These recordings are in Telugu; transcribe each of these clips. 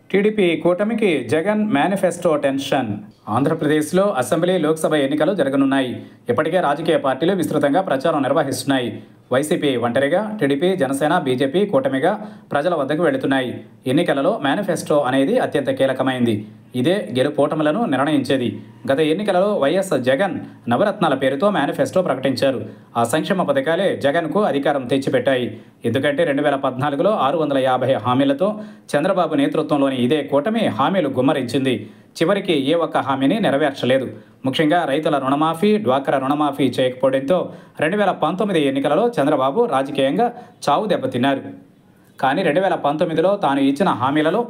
టీడీపీ కూటమికి జగన్ మేనిఫెస్టో టెన్షన్. ఆంధ్రప్రదేశ్లో అసెంబ్లీ, లోక్సభ ఎన్నికలు జరగనున్నాయి. ఇప్పటికే రాజకీయ పార్టీలు విస్తృతంగా ప్రచారం నిర్వహిస్తున్నాయి. వైసీపీ ఒంటరిగా, టీడీపీ, జనసేన, బీజేపీ కూటమిగా ప్రజల వద్దకు వెళుతున్నాయి. ఎన్నికలలో మేనిఫెస్టో అనేది అత్యంత కీలకమైంది. ఇదే గెలుపోటములను నిర్ణయించేది. గత ఎన్నికలలో వైఎస్ జగన్ నవరత్నాల పేరుతో మేనిఫెస్టో ప్రకటించారు. ఆ సంక్షేమ పథకాలే జగన్కు అధికారం తెచ్చిపెట్టాయి. ఎందుకంటే 2014లో 650 హామీలతో చంద్రబాబు నేతృత్వంలోని ఇదే కూటమి హామీలు గుమ్మరించింది. చివరికి ఏ ఒక్క హామీని నెరవేర్చలేదు. ముఖ్యంగా రైతుల రుణమాఫీ, డ్వాక్రా రుణమాఫీ చేయకపోవడంతో 2019 ఎన్నికలలో చంద్రబాబు రాజకీయంగా చావు దెబ్బతిన్నారు. కానీ 2019లో తాను ఇచ్చిన హామీలలో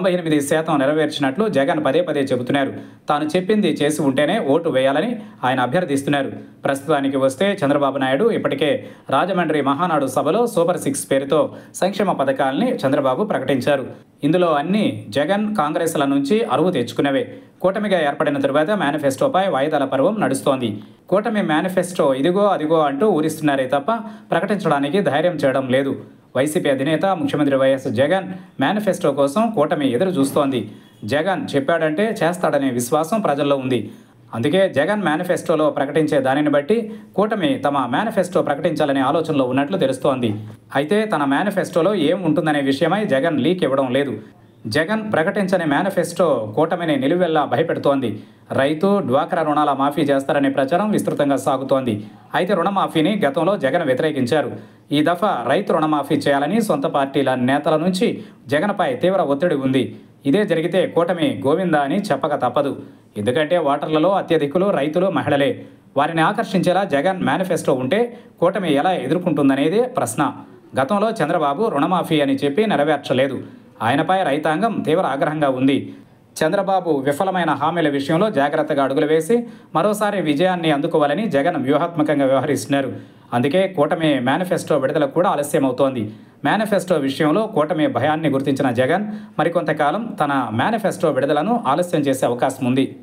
98% నెరవేర్చినట్లు జగన్ పదే పదే చెబుతున్నారు. తాను చెప్పింది చేసి ఉంటేనే ఓటు వేయాలని ఆయన అభ్యర్థిస్తున్నారు. ప్రస్తుతానికి వస్తే చంద్రబాబు నాయుడు ఇప్పటికే రాజమండ్రి మహానాడు సభలో సూపర్ 6 పేరుతో సంక్షేమ పథకాలని చంద్రబాబు ప్రకటించారు. ఇందులో అన్ని జగన్, కాంగ్రెస్ల నుంచి అరువు తెచ్చుకునేవే. కూటమిగా ఏర్పడిన తరువాత మేనిఫెస్టోపై వాయిదాల పర్వం నడుస్తోంది. కూటమి మేనిఫెస్టో ఇదిగో అదిగో అంటూ ఊరిస్తున్నారే తప్ప ప్రకటించడానికి ధైర్యం చేయడం లేదు. వైసీపీ అధినేత ముఖ్యమంత్రి వైఎస్ జగన్ మేనిఫెస్టో కోసం కూటమి ఎదురు చూస్తోంది. జగన్ చెప్పాడంటే చేస్తాడనే విశ్వాసం ప్రజల్లో ఉంది. అందుకే జగన్ మేనిఫెస్టోలో ప్రకటించే దానిని బట్టి కూటమి తమ మేనిఫెస్టో ప్రకటించాలనే ఆలోచనలో ఉన్నట్లు తెలుస్తోంది. అయితే తన మేనిఫెస్టోలో ఏం ఉంటుందనే విషయమై జగన్ లీక్ ఇవ్వడం లేదు. జగన్ ప్రకటించని మేనిఫెస్టో కూటమిని నిలువెల్లా భయపెడుతోంది. రైతు, డ్వాక్రా రుణాల మాఫీ చేస్తారనే ప్రచారం విస్తృతంగా సాగుతోంది. అయితే రుణమాఫీని గతంలో జగన్ వ్యతిరేకించారు. ఈ దఫా రైతు రుణమాఫీ చేయాలని సొంత పార్టీల నేతల నుంచి జగన్పై తీవ్ర ఒత్తిడి ఉంది. ఇదే జరిగితే కూటమి గోవిందా అని చెప్పక తప్పదు. ఎందుకంటే ఓటర్లలో అత్యధికులు రైతులు, మహిళలే. వారిని ఆకర్షించేలా జగన్ మేనిఫెస్టో ఉంటే కూటమి ఎలా ఎదుర్కొంటుందనేదే ప్రశ్న. గతంలో చంద్రబాబు రుణమాఫీ అని చెప్పి నెరవేర్చలేదు. ఆయనపై రైతాంగం తీవ్ర ఆగ్రహంగా ఉంది. చంద్రబాబు విఫలమైన హామీల విషయంలో జాగ్రత్తగా అడుగులు వేసి మరోసారి విజయాన్ని అందుకోవాలని జగన్ వ్యూహాత్మకంగా వ్యవహరిస్తున్నారు. అందుకే కూటమి మేనిఫెస్టో విడుదల కూడా ఆలస్యమవుతోంది. మేనిఫెస్టో విషయంలో కూటమి భయాన్ని గుర్తించిన జగన్ మరికొంతకాలం తన మేనిఫెస్టో విడుదలను ఆలస్యం చేసే అవకాశం ఉంది.